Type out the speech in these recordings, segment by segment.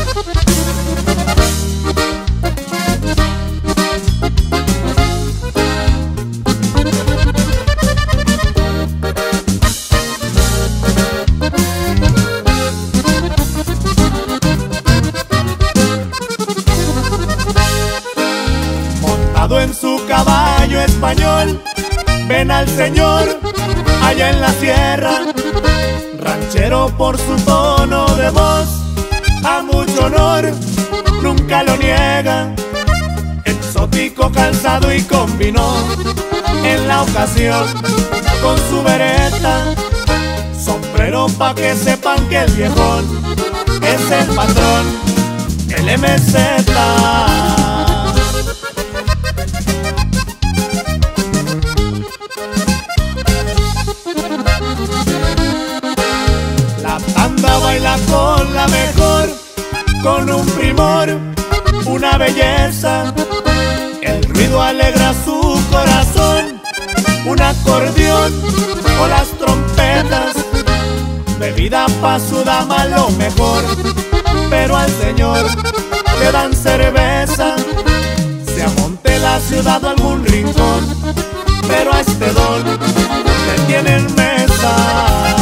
En su caballo español, ven al señor allá en la sierra, ranchero por su tono de voz, a mucho honor, nunca lo niega, exótico calzado y combinó en la ocasión con su bereta, sombrero pa' que sepan que el viejón es el patrón, el MZ. Baila con la mejor, con un primor, una belleza. El ruido alegra su corazón, un acordeón o las trompetas. Bebida pa' su dama lo mejor, pero al señor le dan cerveza. Se amonte la ciudad o algún rincón, pero a este don le tienen mesa.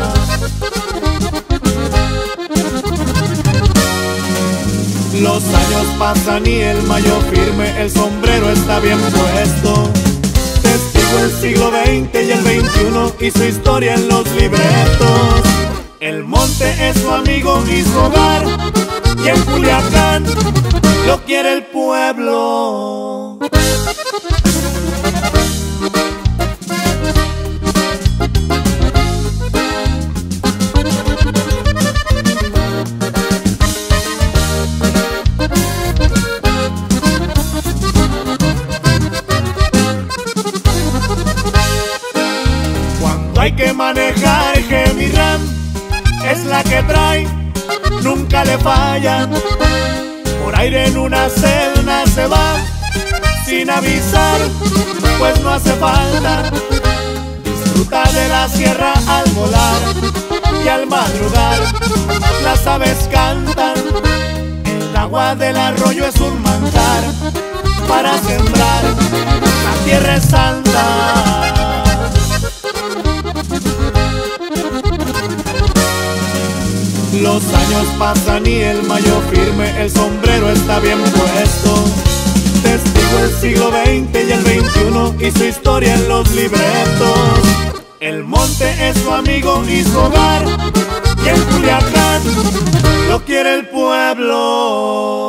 Los años pasan y el mayo firme, el sombrero está bien puesto. Testigo el siglo XX y el XXI y su historia en los libretos. El monte es su amigo y su hogar, y en Culiacán lo quiere el pueblo. Hay que manejar Hemi Ram, es la que trae, nunca le falla. Por aire en una celda se va, sin avisar, pues no hace falta. Disfruta de la sierra al volar y al madrugar, las aves cantan. El agua del arroyo es un manjar para sembrar, la tierra es santa. Los años pasan y el mayo firme, el sombrero está bien puesto. Testigo el siglo XX y el XXI y su historia en los libretos. El monte es su amigo y su hogar, y en Culiacán lo quiere el pueblo.